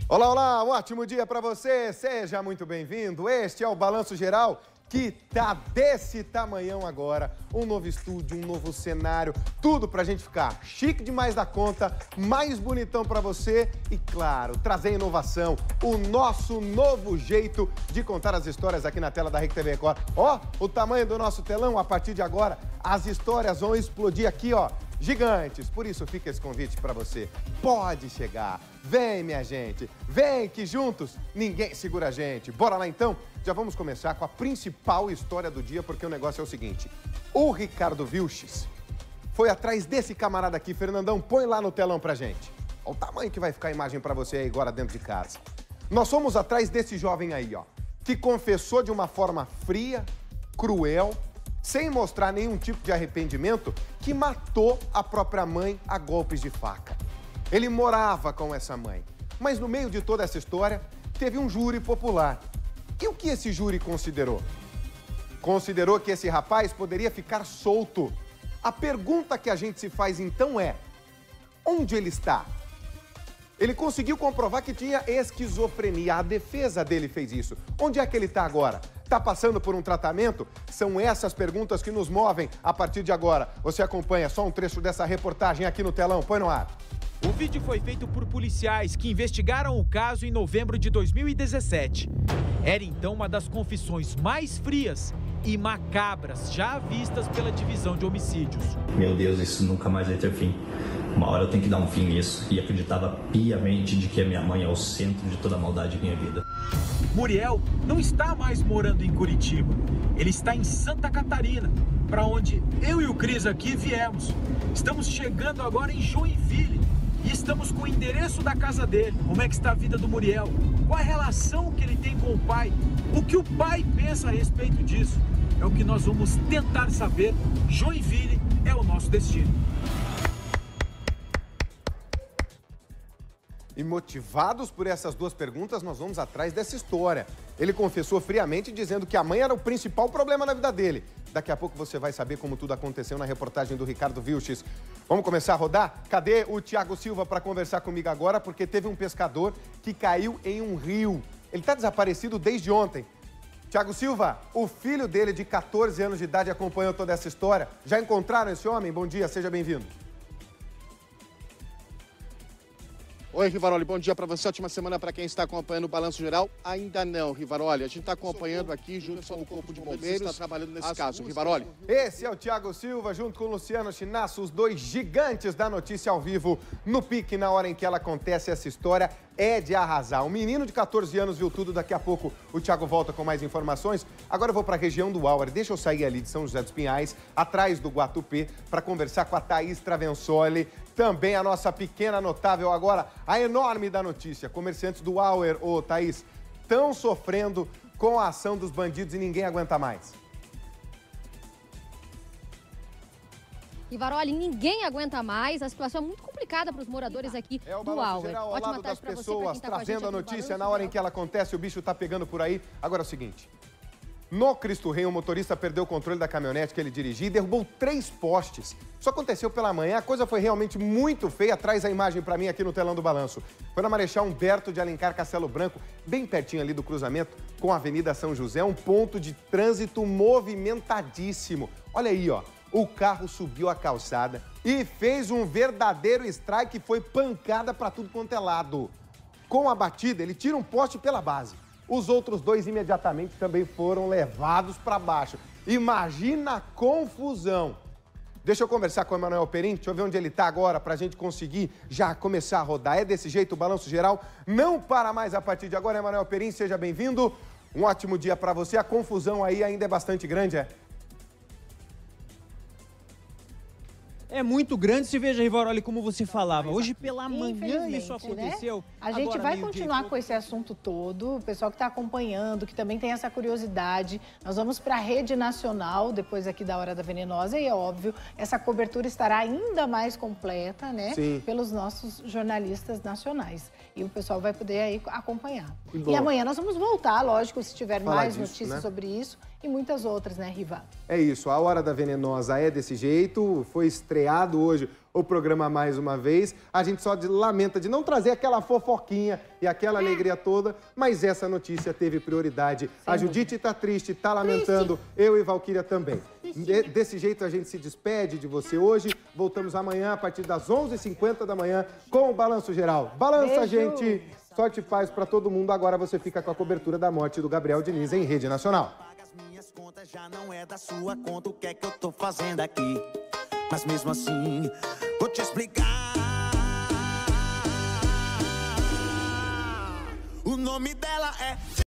Olá, olá, um ótimo dia para você, seja muito bem-vindo. Este é o Balanço Geral, que tá desse tamanhão agora. Um novo estúdio, um novo cenário, tudo pra gente ficar chique demais da conta, mais bonitão pra você e, claro, trazer inovação, o nosso novo jeito de contar as histórias aqui na tela da Rede TV Record. Ó, o tamanho do nosso telão, a partir de agora, as histórias vão explodir aqui, ó. Gigantes, por isso fica esse convite para você. Pode chegar, vem minha gente, vem que juntos ninguém segura a gente. Bora lá então? Já vamos começar com a principal história do dia, porque o negócio é o seguinte. O Ricardo Vilches foi atrás desse camarada aqui, Fernandão, põe lá no telão pra gente. Olha o tamanho que vai ficar a imagem para você aí agora dentro de casa. Nós fomos atrás desse jovem aí, ó, que confessou de uma forma fria, cruel, sem mostrar nenhum tipo de arrependimento, que matou a própria mãe a golpes de faca. Ele morava com essa mãe, mas no meio de toda essa história, teve um júri popular. E o que esse júri considerou? Considerou que esse rapaz poderia ficar solto. A pergunta que a gente se faz então é: onde ele está? Ele conseguiu comprovar que tinha esquizofrenia. A defesa dele fez isso. Onde é que ele está agora? Está passando por um tratamento? São essas perguntas que nos movem a partir de agora. Você acompanha só um trecho dessa reportagem aqui no telão. Põe no ar. O vídeo foi feito por policiais que investigaram o caso em novembro de 2017. Era então uma das confissões mais frias e macabras já vistas pela divisão de homicídios. Meu Deus, isso nunca mais vai ter fim. Uma hora eu tenho que dar um fim nisso. E acreditava piamente de que a minha mãe é o centro de toda a maldade de minha vida. Muriel não está mais morando em Curitiba. Ele está em Santa Catarina, para onde eu e o Cris aqui viemos. Estamos chegando agora em Joinville e estamos com o endereço da casa dele. Como é que está a vida do Muriel? Qual a relação que ele tem com o pai? O que o pai pensa a respeito disso? É o que nós vamos tentar saber. Joinville é o nosso destino. E motivados por essas duas perguntas, nós vamos atrás dessa história. Ele confessou friamente dizendo que a mãe era o principal problema na vida dele. Daqui a pouco você vai saber como tudo aconteceu na reportagem do Ricardo Vilches. Vamos começar a rodar? Cadê o Thiago Silva para conversar comigo agora? Porque teve um pescador que caiu em um rio. Ele está desaparecido desde ontem. Thiago Silva, o filho dele de 14 anos de idade acompanhou toda essa história. Já encontraram esse homem? Bom dia, seja bem-vindo. Oi, Rivaroli, bom dia para você, ótima semana para quem está acompanhando o Balanço Geral. Ainda não, Rivaroli, a gente está acompanhando aqui junto com o Corpo de Bombeiros, está trabalhando nesse caso, Rivaroli. Esse é o Thiago Silva, junto com o Luciano Chinasso, os dois gigantes da notícia ao vivo, no pique, na hora em que ela acontece. Essa história é de arrasar. Um menino de 14 anos viu tudo, daqui a pouco o Thiago volta com mais informações. Agora eu vou para a região do Auer, deixa eu sair ali de São José dos Pinhais, atrás do Guatupê, para conversar com a Thaís Travensoli, também a nossa pequena notável agora, a enorme da notícia. Comerciantes do Auer, ô Thaís, estão sofrendo com a ação dos bandidos e ninguém aguenta mais. Rivaroli, ninguém aguenta mais, a situação é muito complicada para os moradores aqui do Auer. Geral, ao lado das pessoas, trazendo a notícia na hora em que ela acontece, o bicho tá pegando por aí. Agora é o seguinte, no Cristo Rei, o motorista perdeu o controle da caminhonete que ele dirigia e derrubou 3 postes. Isso aconteceu pela manhã, a coisa foi realmente muito feia. Traz a imagem para mim aqui no telão do Balanço. Foi na Marechal Humberto de Alencar Castelo Branco, bem pertinho ali do cruzamento com a Avenida São José, um ponto de trânsito movimentadíssimo. Olha aí, ó. O carro subiu a calçada e fez um verdadeiro strike, foi pancada para tudo quanto é lado. Com a batida, ele tira um poste pela base. Os outros 2 imediatamente também foram levados para baixo. Imagina a confusão. Deixa eu conversar com o Emanuel Perim, deixa eu ver onde ele está agora para a gente conseguir já começar a rodar. É desse jeito, o Balanço Geral não para mais a partir de agora. Emanuel Perim, seja bem-vindo. Um ótimo dia para você. A confusão aí ainda é bastante grande, é? É muito grande, se veja, Rivaroli, como você falava. Hoje pela manhã isso aconteceu. Né? A gente vai continuar com esse assunto todo. O pessoal que está acompanhando, que também tem essa curiosidade. Nós vamos para a rede nacional, depois aqui da Hora da Venenosa. E é óbvio, essa cobertura estará ainda mais completa, né? Sim. Pelos nossos jornalistas nacionais. E o pessoal vai poder aí acompanhar. E amanhã nós vamos voltar, lógico, se tiver mais notícias, né, sobre isso. E muitas outras, né, Riva? É isso, a Hora da Venenosa é desse jeito. Foi estreia estreado hoje o programa mais uma vez. A gente só lamenta de não trazer aquela fofoquinha e aquela alegria toda, mas essa notícia teve prioridade. A Judite tá triste, tá lamentando, eu e Valquíria também. Desse jeito a gente se despede de você hoje. Voltamos amanhã a partir das 11h50 da manhã com o Balanço Geral. Balança, gente! Sorte e paz pra todo mundo. Agora você fica com a cobertura da morte do Gabriel Diniz em Rede Nacional. Minhas contas já não é da sua conta, o que é que eu tô fazendo aqui? Mas mesmo assim, vou te explicar. O nome dela é...